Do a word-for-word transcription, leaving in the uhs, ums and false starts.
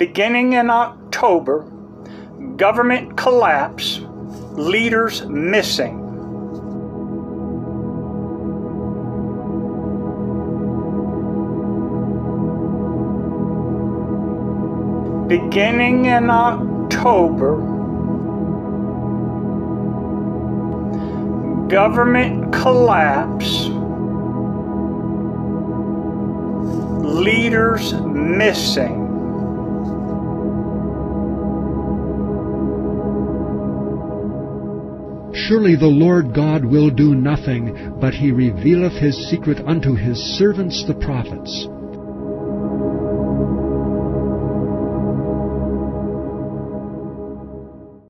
Beginning in October, government collapse, leaders missing. Beginning in October, government collapse, leaders missing. Surely the Lord God will do nothing, but he revealeth his secret unto his servants the prophets.